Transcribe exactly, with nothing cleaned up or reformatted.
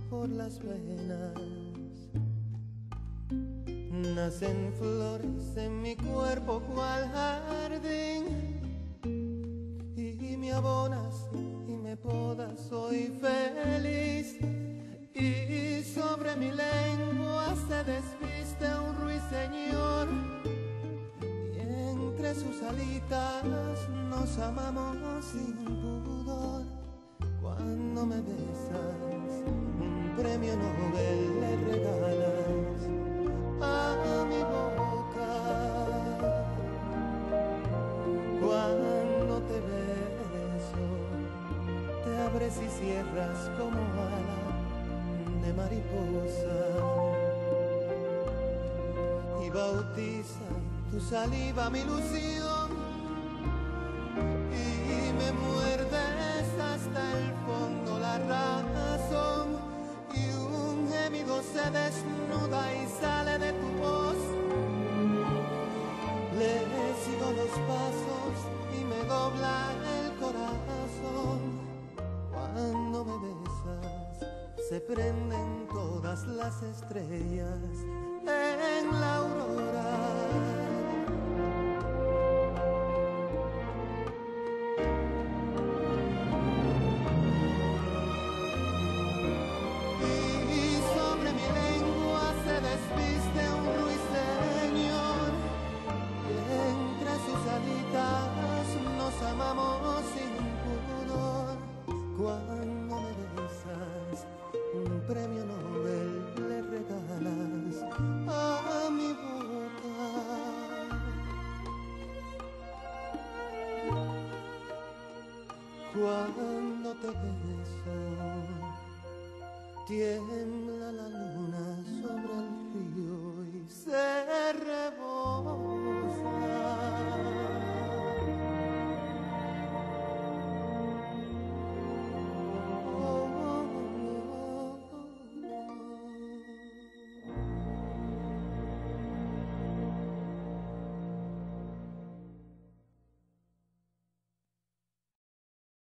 por las venas. Nacen flores en mi cuerpo cual jardín, y me abonas y me podas, soy feliz. Y sobre mi lengua se desviste un ruiseñor, y entre sus alitas nos amamos sin pudor. Cuando me besas, un premio Nobel le regalas a mi boca. Cuando te beso, te abres y cierras como ala de mariposa, y bautiza tu saliva mi ilusión, y me muerdes hasta el fondo la razón, y un gemido se desnuda y sale de tu voz. Le sigo los pasos y me dobla el corazón. Cuando me besas se prenden todas las estrellas en la aurora. Desviste un ruiseñor, y entre sus alitas nos amamos sin pudor. Cuando me besas, un premio Nobel le regalas a mi boca. Cuando te beso, tiembla la luz